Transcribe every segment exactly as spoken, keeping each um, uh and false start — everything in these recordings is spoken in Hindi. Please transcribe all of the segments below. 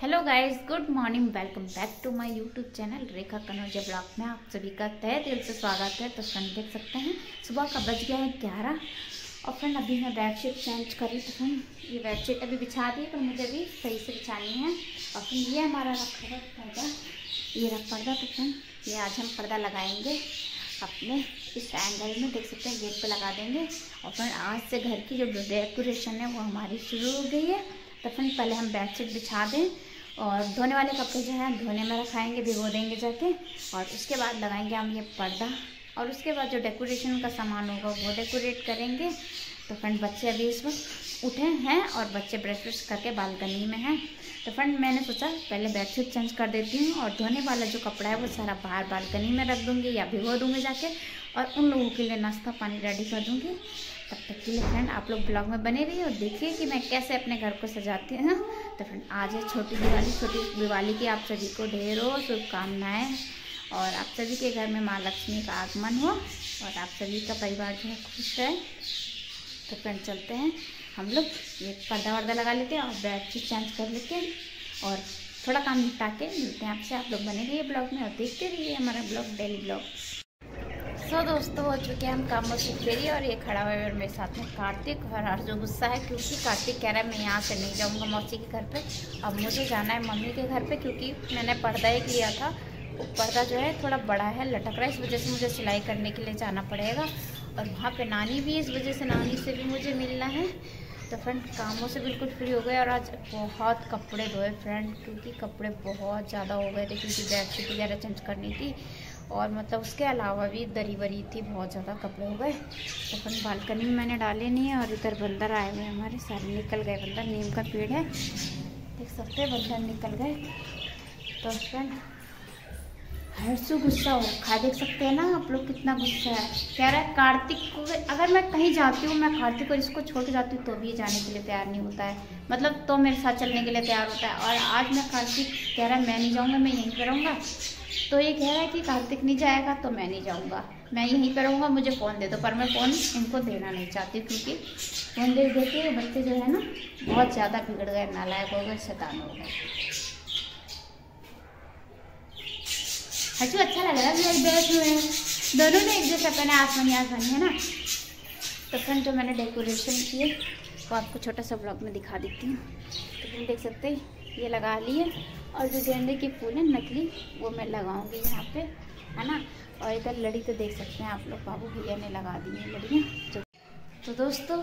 Hello guys, good morning. Welcome back to my YouTube channel Rekha Kanaujia blog में आप सभी का तहे दिल से स्वागत है। तो फ्रेंड देख सकते हैं सुबह का बज गया है ग्यारह और फ्रेंड अभी मैं बेडशीट चेंज करी। तो फ्रेंड ये बेडशीट अभी बिछा दी पर मुझे भी सही से बिछानी है। और फ्रेंड ये हमारा रखा हुआ पर्दा, ये रख पर्दा। तो फ्रेंड ये आज हम पर्दा लगाएंगे अपने इस एंगल में, देख सकते हैं गेट पे लगा देंगे। और फ्रेंड आज से घर की जो डेकोरेशन है वो हमारी शुरू हो गई है। तो फ्रेंड पहले हम बेडशीट बिछा दें और धोने वाले कपड़े जो हैं धोने में रखाएंगे, भिगो देंगे जाके। और उसके बाद लगाएंगे हम ये पर्दा और उसके बाद जो डेकोरेशन का सामान होगा वो डेकोरेट करेंगे। तो फ्रेंड बच्चे अभी इस वक्त उठे हैं और बच्चे ब्रश ब्रश करके बालकनी में हैं। तो फ्रेंड मैंने सोचा पहले बेडशीट चेंज कर देती हूँ और धोने वाला जो कपड़ा है वो सारा बाहर बालकनी में रख दूँगी या भिगो दूँगी जाके, और उन लोगों के लिए नाश्ता पानी रेडी कर दूँगी। तब तक के लिए फ्रेंड आप लोग ब्लॉग में बने रहिए और देखिए कि मैं कैसे अपने घर को सजाती हूँ। तो फ्रेंड आज है छोटी दिवाली। छोटी दिवाली की आप सभी को ढेरों शुभकामनाएं और आप सभी के घर में माँ लक्ष्मी का आगमन हो और आप सभी का परिवार जो है खुश रहे। तो फ्रेंड चलते हैं हम लोग, ये पर्दा वर्दा लगा लेते हैं और बेडशीट चेंज कर लेते हैं और थोड़ा काम निपटा के मिलते हैं आपसे। आप लोग बने रहिए ब्लॉग में और देखते रहिए हमारा blog, daily blog. So so, दोस्तों हो चुके हैं हम कामों से फ्री और ये खड़ा हुआ है और मेरे साथ में कार्तिक। और हर जो गुस्सा है क्योंकि कार्तिक कह रहा है मैं यहाँ से नहीं जाऊँगा मौसी के घर पे, अब मुझे जाना है मम्मी के घर पे, क्योंकि मैंने पर्दा एक लिया था, वो पर्दा जो है थोड़ा बड़ा है, लटक रहा है, इस वजह से मुझे सिलाई करने के लिए जाना पड़ेगा। और वहाँ पर नानी भी, इस वजह से नानी से भी मुझे मिलना है। तो फ्रेंड कामों से बिल्कुल फ्री हो गए और आज बहुत कपड़े धोए फ्रेंड, क्योंकि कपड़े बहुत ज़्यादा हो गए थे, क्योंकि बेडशीट वगैरह चेंज करनी थी और मतलब उसके अलावा भी दरी वरी थी, बहुत ज़्यादा कपड़े हो गए। तो फ्रेंड बालकनी में मैंने डाले नहीं है और इधर बंदर आए हुए हमारे, सारे निकल गए बंदर। नीम का पेड़ है, देख सकते हैं बंदर निकल गए। तो फ्रेंड हर्षु गुस्सा हो रखा है, देख सकते हैं ना आप लोग कितना गुस्सा है। कह रहा है कार्तिक को, अगर मैं कहीं जाती हूँ, मैं कार्तिक को इसको छोड़ के जाती हूँ तो भी जाने के लिए तैयार नहीं होता है, मतलब तो मेरे साथ चलने के लिए तैयार होता है। और आज मैं कार्तिक कह रहा है मैं नहीं जाऊँगा, मैं यहीं पर रहूँगा। तो ये कह रहा है कि कार्तिक नहीं जाएगा तो मैं नहीं जाऊँगा, मैं यहीं पर रहूँगा, मुझे फ़ोन दे दो। पर मैं फ़ोन इनको देना नहीं चाहती, क्योंकि फ़ोन दे दे के बच्चे जो है ना बहुत ज़्यादा बिगड़ गए, नालायक हो गए, शैतान हो गए। अच्छा अच्छा लग रहा है मेरे बैठ हुए हैं दोनों ने एक जैसा पहने, आसमानी आसमानी है ना। तो फ्रेंड जो मैंने डेकोरेशन किए वो आपको छोटा सा ब्लॉग में दिखा देती हूँ। तो फ्रेंड देख सकते हैं ये लगा लिए और जो गेंदे के फूल है नकली वो मैं लगाऊंगी यहाँ पे, है ना। और इधर लड़ी तो देख सकते हैं आप लोग, बाबू भैया ने लगा दी है लड़ियाँ। तो दोस्तों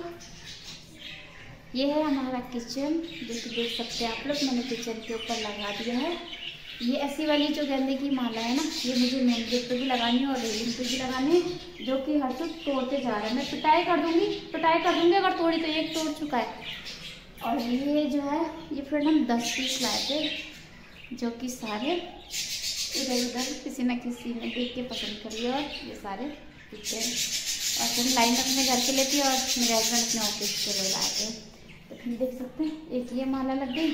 ये है हमारा किचन, जो कि देख सकते हैं आप लोग, मैंने किचन के ऊपर लगा दिया है। ये ऐसी वाली जो गेंदे की माला है ना, ये मुझे मेन गेट पे भी लगानी है और रेलिंग पे भी लगानी है, जो कि हर चीज तोड़ते जा रहे हैं। मैं पिटाई कर दूंगी पिटाई कर दूंगी अगर तोड़ी तो, एक तोड़ चुका है। और ये जो है ये फ्रेंड हम दस पीस लाए थे, जो कि सारे इधर उधर किसी न किसी ने देख के पसंद कर लिया और ये सारे पीछे। और फिर लाइन अपने घर के लिए थी और मेरे हस्बैंड अपने ऑफिस के लिए लाए थे। तो फिर देख सकते हैं एक ये माला लग गई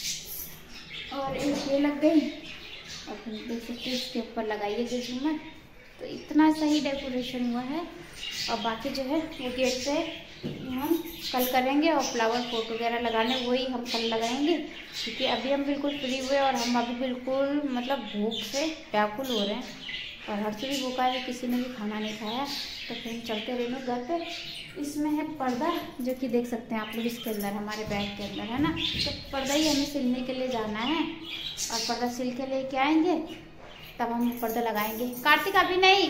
और एक ये लग गई और फिर देख सकते हैं इसके ऊपर लगाइए जो झूमर। तो इतना सही डेकोरेशन हुआ है। और बाकी जो है वो गेट पे हम कल करेंगे और फ्लावर पोट वगैरह लगाने वही हम कल लगाएंगे, क्योंकि अभी हम बिल्कुल फ्री हुए और हम अभी बिल्कुल मतलब भूख से व्याकुल हो रहे हैं और हर से भी भूखा है, किसी ने भी खाना नहीं खाया। तो फिर चलते रहे घर पे। इसमें है पर्दा, जो कि देख सकते हैं आप लोग, इसके अंदर हमारे बैग के अंदर है ना। तो पर्दा ही हमें सिलने के लिए जाना है और पर्दा सिल के लेके आएंगे तब हम पर्दा लगाएंगे। कार्तिक अभी नहीं।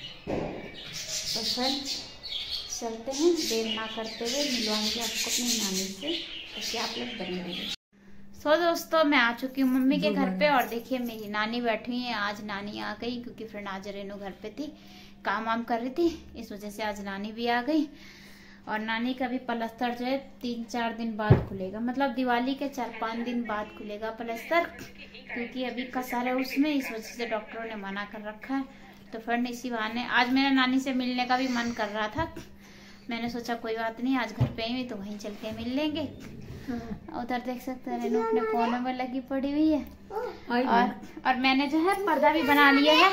तो फ्रेंड चलते हैं, देर ना करते हुए मिलवाएंगे आपको अपनी नानी से, ताकि आप लोग बने रहिए। सो दोस्तों मैं आ चुकी हूँ मम्मी के घर पे और देखिए मेरी नानी बैठी हुई है। आज नानी आ गई क्योंकि फ्रेंड आज रेनू घर पे थी, काम वाम कर रही थी, इस वजह से आज नानी भी आ गई। और नानी का भी प्लास्टर जो है तीन चार दिन बाद खुलेगा, मतलब दिवाली के चार पाँच दिन बाद खुलेगा प्लास्टर, क्योंकि अभी कसर है उसमें, इस वजह से डॉक्टरों ने मना कर रखा है। तो फ्रेंड इसी बहाने आज मेरा नानी से मिलने का भी मन कर रहा था, मैंने सोचा कोई बात नहीं आज घर पे ही तो वहीं चल के मिल लेंगे। उधर देख सकते हैं रेनू अपने फोन में लगी पड़ी हुई है और और मैंने जो है पर्दा भी बना लिया है,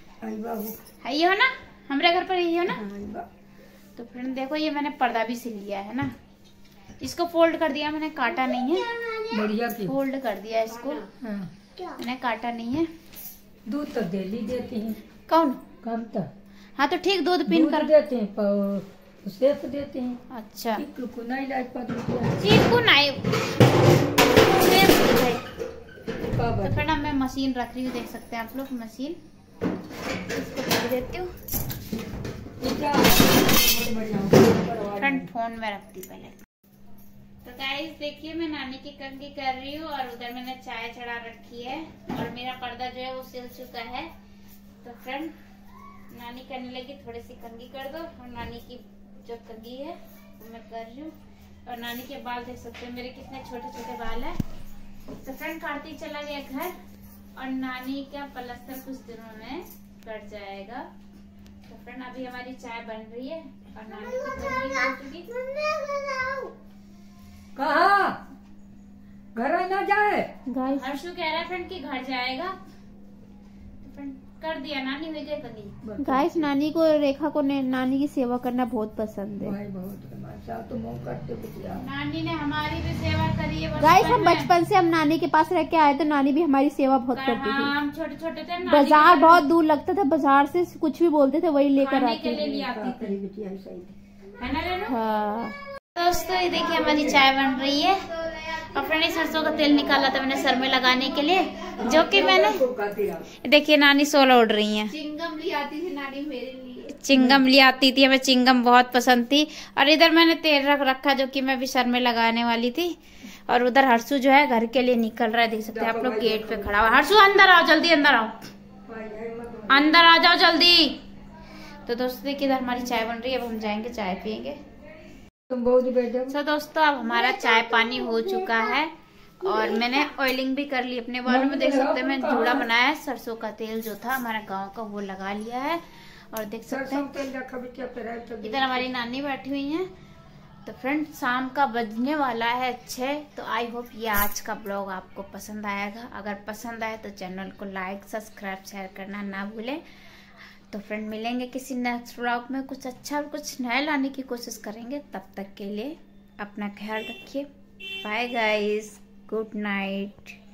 है ये हो ना हमारे घर पर, यही हो ना। तो फ्रेंड देखो ये मैंने पर्दा भी सिल लिया है ना, इसको फोल्ड कर दिया मैंने, काटा नहीं है। बढ़िया की फोल्ड कर दिया इसको। हाँ। मैंने काटा नहीं है। दूध तो डेली देती हैं। कौन? कम तो हाँ तो ठीक, दूध पीन कर देते हैं, पर सेफ देते हैं। अच्छा चीकू नहीं लाज पाँच रुपया। चीकू नहीं। का तो फिर अब मैं मशीन रख रही हूँ, देख सकते हैं आप लोग मशीन। इसको रख देती हूँ, फ्रंट फोन में रखती पहले। तो गाइस देखिए, मैं नानी की कंघी कर रही हूँ और उधर मैंने चाय चढ़ा रखी है और मेरा पर्दा जो है वो सिल चुका है। तो फ्रेंड नानी करने लगी, थोड़ी सी कंघी कर दो, और नानी की जो कंघी है वो मैं कर रही हूँ। और नानी के बाल देख सकते हैं मेरे कितने छोटे छोटे बाल है। तो फ्रेंड कार्तिक चला गया घर और नानी का पलस्तर कुछ दिनों में कट जाएगा। तो फ्रेंड अभी हमारी चाय बन रही है और नानी की कंघी हो चुकी। कहाँ घर ना जाए? हर्षु कह रहा है फ्रेंड कि घर जाएगा। तो फ्रेंड कर दिया, नानी हुई गई कंघी। गाइस नानी को, रेखा को ने, नानी की सेवा करना बहुत पसंद है। भाई बहुत तो मुँह करते बिटिया। नानी ने हमारी भी सेवा करी है। गाइस हम बचपन से हम नानी के पास रह के आए तो नानी भी हमारी सेवा बहुत करती थी। हम छोटे छोटे थे, बाजार बहुत दूर लगता था, बाजार से कुछ भी बोलते थे वही लेकर आते थे। है ना रेनू? हाँ दोस्तों ये देखिए हमारी चाय बन रही है और फ्रेंड सरसों का तेल निकाला था मैंने सर में लगाने के लिए, जो कि मैंने देखिए नानी सोलह उड़ रही है। चिंगम ले आती थी नानी मेरे लिए। चिंगम ले आती थी, हमें चिंगम बहुत पसंद थी। और इधर मैंने तेल रख रखा जो कि मैं भी सर में लगाने वाली थी। और उधर हर्षु जो है घर के लिए निकल रहा है, देख सकते हैं आप लोग, गेट पे खड़ा हुआ। हर्षु अंदर आओ जल्दी, अंदर आओ, अंदर आ जाओ जल्दी। तो दोस्तों देखिए इधर हमारी चाय बन रही है, अब हम जाएंगे चाय पियेंगे। तुम बहुत बेटा। तो दोस्तों अब हमारा चाय पानी हो चुका है और मैंने ऑयलिंग भी कर ली अपने बालों में, देख सकते हैं मैं जूड़ा बनाया है, सरसों का तेल जो था हमारा गांव का वो लगा लिया है। और देख सकते हैं इधर हमारी नानी बैठी हुई है। तो फ्रेंड शाम का बजने वाला है छः। तो आई होप ये आज का ब्लॉग आपको पसंद आएगा। अगर पसंद आए तो चैनल को लाइक सब्सक्राइब शेयर करना ना भूलें। तो फ्रेंड मिलेंगे किसी नेक्स्ट ब्लॉग में, कुछ अच्छा और कुछ नया लाने की कोशिश करेंगे। तब तक के लिए अपना ख्याल रखिए। Bye guys, good night.